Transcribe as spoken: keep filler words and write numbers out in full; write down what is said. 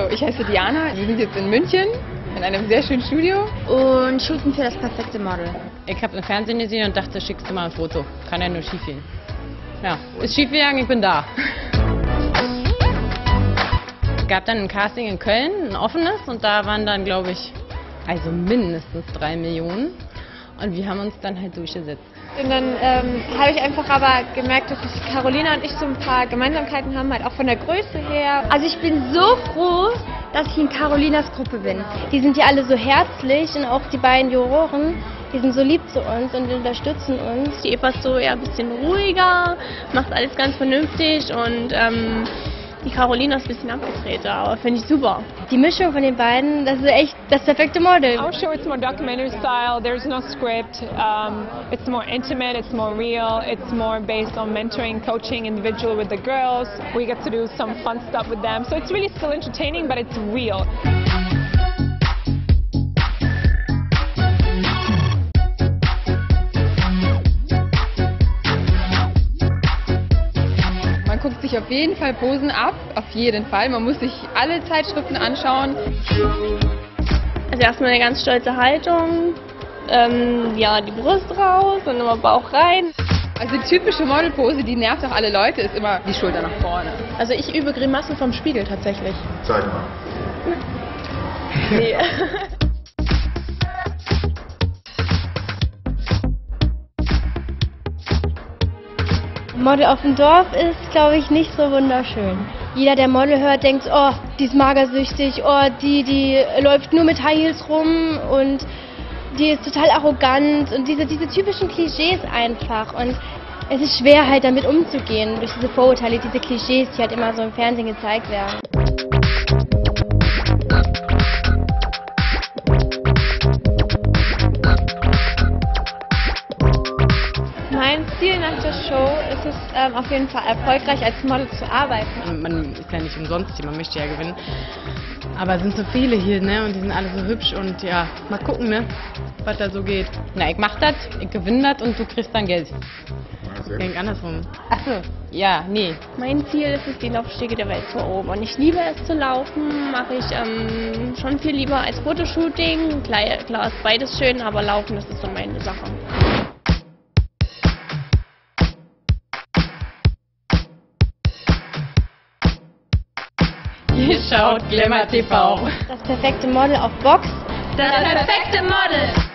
ich heiße Diana. Wir sind jetzt in München in einem sehr schönen Studio und shooten für das perfekte Model. Ich habe im Fernsehen gesehen und dachte, schickst du mal ein Foto. Kann ja nur schief gehen. Ja, ist schief gegangen, ich bin da. Es gab dann ein Casting in Köln, ein offenes, und da waren dann, glaube ich, also mindestens drei Millionen. Und wir haben uns dann halt durchgesetzt. Und dann ähm, habe ich einfach aber gemerkt, dass Carolina und ich so ein paar Gemeinsamkeiten haben, halt auch von der Größe her. Also ich bin so froh, dass ich in Carolinas Gruppe bin. Die sind ja alle so herzlich und auch die beiden Juroren, die sind so lieb zu uns und unterstützen uns. Die Eva ist so eher ein bisschen ruhiger, macht alles ganz vernünftig, und ähm, die Carolina ist ein bisschen abgedrehter, aber finde ich super. Die Mischung von den beiden, das ist echt das perfekte Model. Our show, it's more documentary style, there's no script, um, it's more intimate, it's more real, it's more based on mentoring, coaching individual with the girls. We get to do some fun stuff with them, so it's really still entertaining, but it's real. Man guckt sich auf jeden Fall Posen ab, auf jeden Fall. Man muss sich alle Zeitschriften anschauen. Also erstmal eine ganz stolze Haltung, ähm, ja, die Brust raus und immer Bauch rein. Also die typische Modelpose, die nervt auch alle Leute, ist immer die Schulter nach vorne. Also ich übe Grimassen vom Spiegel tatsächlich. Zeig mal. Nee. Model auf dem Dorf ist, glaube ich, nicht so wunderschön. Jeder, der Model hört, denkt, oh, die ist magersüchtig, oh, die, die läuft nur mit High Heels rum und die ist total arrogant und diese, diese typischen Klischees einfach. Und es ist schwer, halt damit umzugehen, durch diese Vorurteile, diese Klischees, die halt immer so im Fernsehen gezeigt werden. Mein Ziel nach der Show ist es ähm, auf jeden Fall erfolgreich als Model zu arbeiten. Man ist ja nicht umsonst hier, man möchte ja gewinnen. Aber es sind so viele hier, ne? Und die sind alle so hübsch, und ja, mal gucken, ne? Was da so geht. Na, ich mach das, ich gewinne das und du kriegst dann Geld. Das ging andersrum. Achso, ja, nee. Mein Ziel ist es, die Laufstege der Welt zu erobern. Ich liebe es zu laufen, mache ich ähm, schon viel lieber als Fotoshooting. Klar, klar ist beides schön, aber Laufen, das ist so meine Sache. Ihr schaut Glamour T V. Das perfekte Model auf Box. Das perfekte Model!